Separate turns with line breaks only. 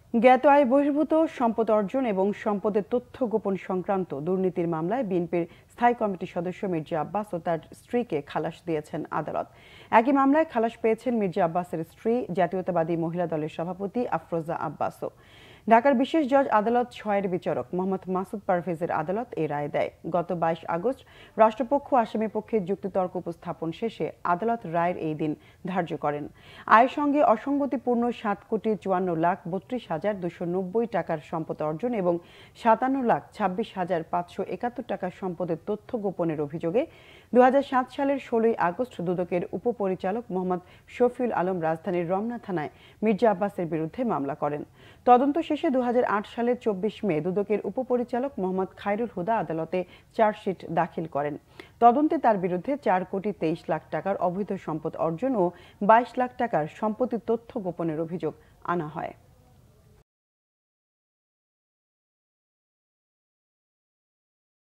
জ্ঞাত আয় বহির্ভূত সম্পদ অর্জন এবং সম্পদের তথ্য গোপন সংক্রান্ত দুর্নীতির মামলায় বিএনপির স্থায়ী কমিটির সদস্য মির্জা আব্বাস ও তার স্ত্রীকে খালাস দিয়েছেন আদালত। একই মামলায় খালাস পেয়েছেন মির্জা আব্বাসের স্ত্রী জাতীয়তাবাদী মহিলা দলের সভাপতি আফরোজা আব্বাসও। ঢাকার বিশেষ জজ আদালত ৬-এর বিচারক মোহাম্মদ মাসুদ পারভেজের আদালত এই রায় দেয়। গত ২২ আগস্ট রাষ্ট্রপক্ষ আসামি পক্ষের যুক্তিতর্ক উপস্থাপন শেষে আদালত রায়ের এই দিন ধার্য করেন। আয়ের সঙ্গে অসঙ্গতিপূর্ণ ৭,৫৪,৩২,২৯০ টাকার সম্পদ অর্জন এবং ৫৭,২৬,৫৭১ টাকার সম্পদের তথ্য গোপনের অভিযোগে ২০০৭ সালের ১৬ই আগস্ট দুদকের উপপরিচালক মোহাম্মদ শফিউল আলম রাজধানীর রমনা থানায় মির্জা আব্বাসের বিরুদ্ধে মামলা করেন। তদন্ত শেষে ২০০৮ সালের ২৪ মে দুদকের উপপরিচালক মোহাম্মদ খায়রুল হুদা আদালতে চার্জশিট দাখিল করেন। তদন্তে তার বিরুদ্ধে ৪,২৩,০০,০০০ টাকার অবৈধ সম্পদ অর্জন ও ২২ লাখ টাকার সম্পত্তির তথ্য গোপনের অভিযোগ আনা হয়।